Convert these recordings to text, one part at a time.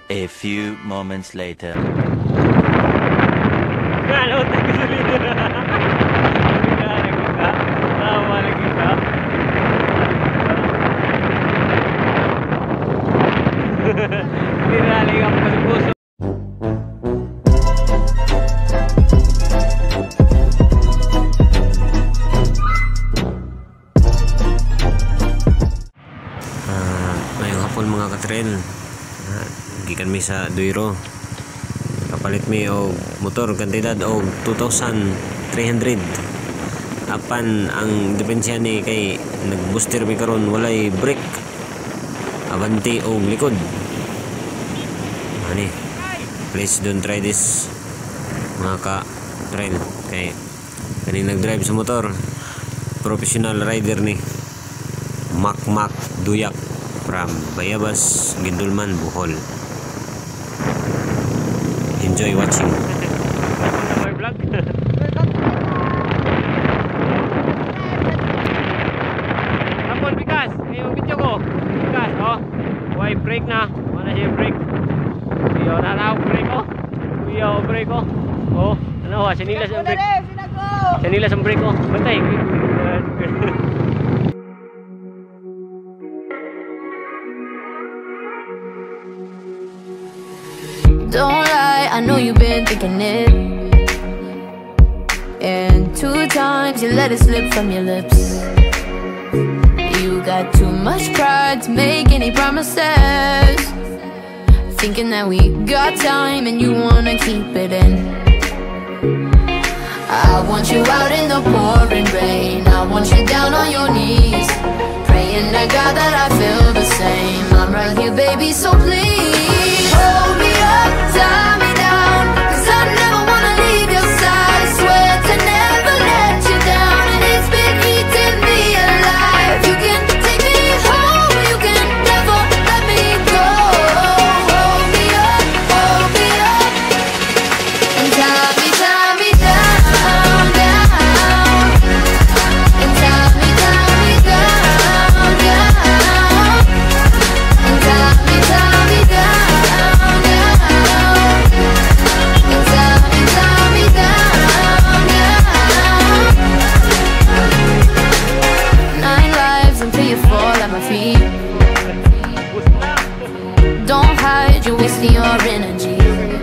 A few moments later. Ngayong hapon mga katrel, gikan mi sa Duiro, kapalit mi og motor kantidad og 2,300. Apan ang depensya ni kay nag-booster mi karon, walay brake abanti og likod. Ani, please don't try this mga ka-trail, kay kaning nag-drive sa motor professional rider ni Makmak Duyak from Bayabas, Gindulman, Bohol. Enjoy watching. My vlog. Tapon bigas, yung video ko. Bigas, oh. Why brake na? Mana siya brake? Iyo na raw brake oh. Iyo brake oh. Oh, ano ha? Sinilas ang brake. Sinilas ang brake oh. Bantay. Don't lie, I know you've been thinking it. And 2 times you let it slip from your lips. You got too much pride to make any promises, thinking that we got time and you wanna keep it in. I want you out in the pouring rain, I want you down on your knees, praying to God that I feel the same. I'm right here baby, so please hold me up, tie me down, 'cause I never wanna leave your side. Swear to never let you down, and it's been eating me alive. You can take me home, you can never let me go. Hold me up, and tie me down, down, and tie me down, down, and tie me down. Don't hide, you're wasting your energy.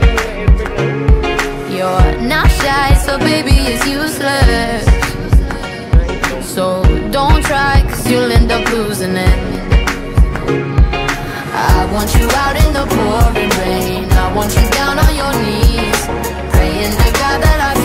You're not shy, so baby it's useless. So don't try, 'cause you'll end up losing it. I want you out in the pouring rain, I want you down on your knees, praying to God that I